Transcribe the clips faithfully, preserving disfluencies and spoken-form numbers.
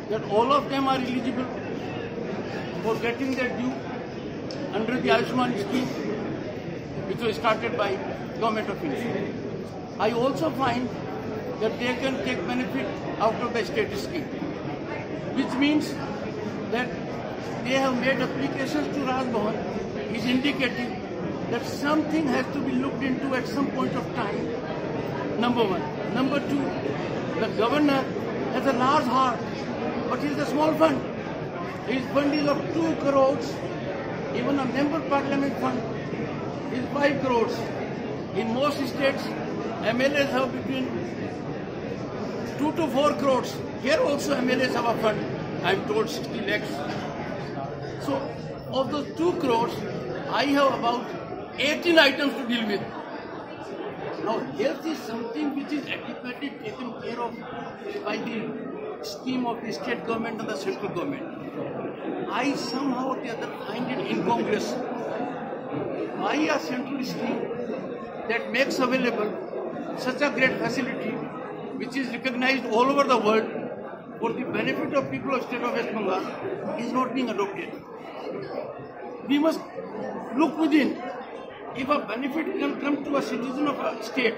that all of them are eligible for getting their due under the Ayushman scheme, which was started by Government of India. I also find that they can take benefit out of the state scheme, which means that they have made applications to Raj Bhavan is indicating that something has to be looked into at some point of time, number one. Number two, the governor has a large heart, but he is a small fund. His fund is of two crores, even a member parliament fund is five crores. In most states, M L As have between two to four crores. Here also M L As have a fund, I am told sixty lakhs. So, of those two crores, I have about eighteen items to deal with. Now, health is something which is adequately taken care of by the scheme of the state government and the central government. I somehow or the other find it incongruous. Why a central scheme that makes available such a great facility, which is recognized all over the world for the benefit of people of state of West Bengal, is not being adopted? We must look within. If a benefit can come to a citizen of a state,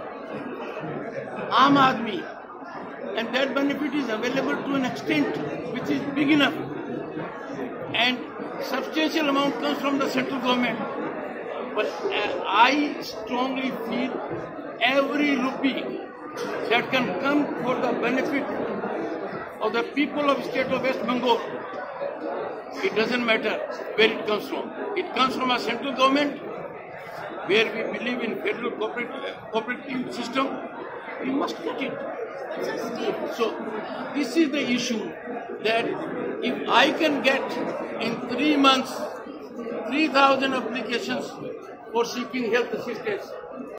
Aam Aadmi, and that benefit is available to an extent which is big enough, and substantial amount comes from the central government, but uh, I strongly feel every rupee that can come for the benefit of the people of state of West Bengal, it doesn't matter where it comes from. It comes from a central government where we believe in federal cooperative, cooperative system. We must get it. So this is the issue, that if I can get in three months three thousand applications for seeking health assistance,